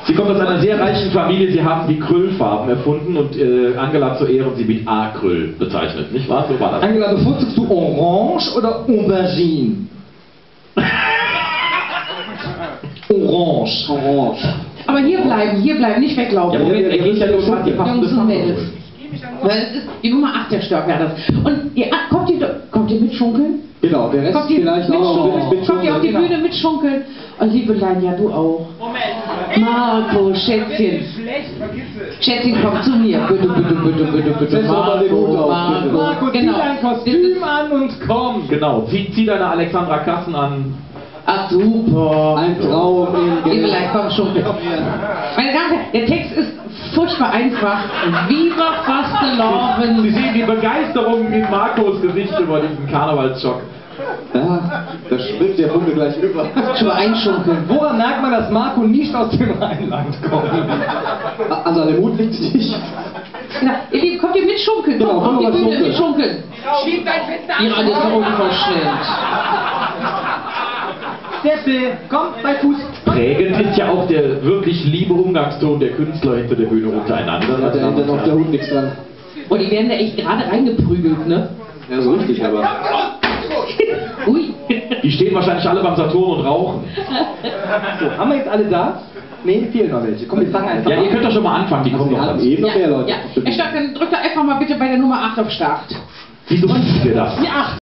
Sie kommt aus einer sehr reichen Familie, Sie haben die Krüllfarben erfunden und Angela zu Ehren sie mit Acryl bezeichnet, nicht wahr? So war das. Angela, bevorzugst du Orange oder Aubergine? Orange. Orange. Aber hier bleiben, nicht weglaufen. Ja, Moment, er geht ja nur die Jungs und Mädels. Das ist die Nummer 8 der Stockwerk. Und ihr, kommt ihr mit Schunkeln? Genau, der Rest Kommt ihr vielleicht mit auch Schunkeln? mit Kommt ihr auf die genau. Bühne mit Schunkeln? Und Liebelein, ja du auch. Moment. Marco, Schätzchen. Schlecht, vergiss es. Schätzchen, komm zu mir. Bitte, bitte, bitte, bitte, bitte. Setz doch mal den Hut auf, bitte. Marco, zieh dein Kostüm an und komm. Genau, zieh deine Alexandra Kassen an. Ach super. Ein Traum. Liebelein, komm schon. Meine Damen und Herren, der Text ist furchtbar einfach. Viva Sie Fastelovend. sehen die Begeisterung in Marcos Gesicht über diesen Karnevalsschock. Ja, da springt der Funke gleich über. Schon einschunkeln. Woran merkt man, dass Marco nicht aus dem Rheinland kommt? An seinem Hut liegt es nicht. Genau. Ihr Lieben, kommt ihr mit Schunkeln? Genau, Komm, auf die komm mal Bühne mit Schunkeln. Schieb dein Fenster Ihr alles so unverschämt. Steppe, komm, bei Fuß. Prägend ist ja auch der wirklich liebe Umgangston der Künstler hinter der Bühne untereinander. Da hat der hinten auf der Hut nichts dran. Und die werden da echt gerade reingeprügelt, ne? Ja, so richtig, aber. Ui. Die stehen wahrscheinlich alle beim Saturn und rauchen. So, haben wir jetzt alle da? Nee, fehlen noch welche. Komm, wir fangen einfach Ja, an. ihr könnt doch schon mal anfangen, die kommen Wir noch haben dazu. eben noch mehr Leute. Ja. Herr Stock, dann drückt doch einfach mal bitte bei der Nummer 8 auf Start. Wieso machen wir das? Die 8.